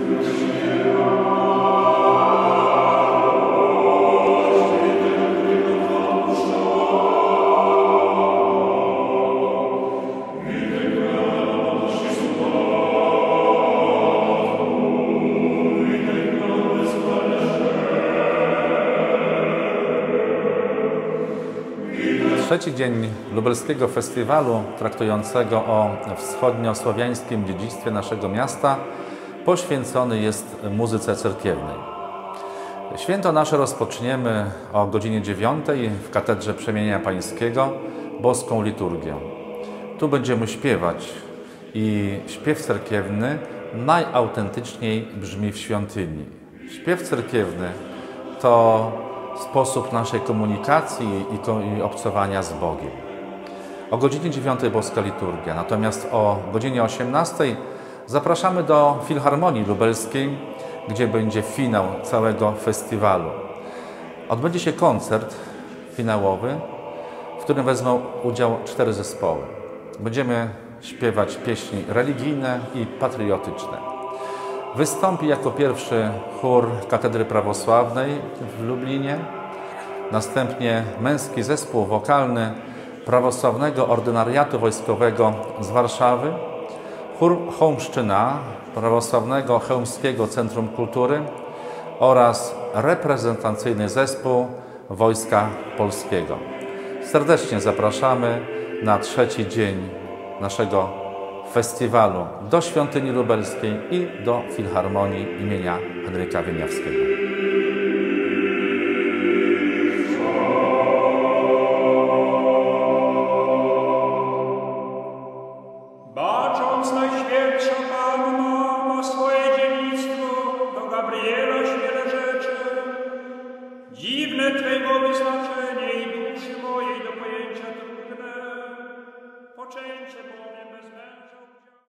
Trzeci dzień lubelskiego festiwalu traktującego o wschodniosłowiańskim dziedzictwie naszego miasta poświęcony jest muzyce cerkiewnej. Święto nasze rozpoczniemy o godzinie 9 w Katedrze Przemienienia Pańskiego boską liturgię. Tu będziemy śpiewać i śpiew cerkiewny najautentyczniej brzmi w świątyni. Śpiew cerkiewny to sposób naszej komunikacji i obcowania z Bogiem. O godzinie 9 boska liturgia, natomiast o godzinie 18 zapraszamy do Filharmonii Lubelskiej, gdzie będzie finał całego festiwalu. Odbędzie się koncert finałowy, w którym wezmą udział 4 zespoły. Będziemy śpiewać pieśni religijne i patriotyczne. Wystąpi jako pierwszy chór Katedry Prawosławnej w Lublinie, następnie męski zespół wokalny Prawosławnego Ordynariatu Wojskowego z Warszawy, chór Chełmszczyna Prawosławnego Chełmskiego Centrum Kultury oraz reprezentacyjny zespół Wojska Polskiego. Serdecznie zapraszamy na trzeci dzień naszego festiwalu do Świątyni Lubelskiej i do Filharmonii imienia Henryka Wieniawskiego. Bacząc Najświętsza Panna ma swoje dziewictwo, do Gabriela świele rzeczy. Dziwne Twego wyznaczenie i duszy mojej do pojęcia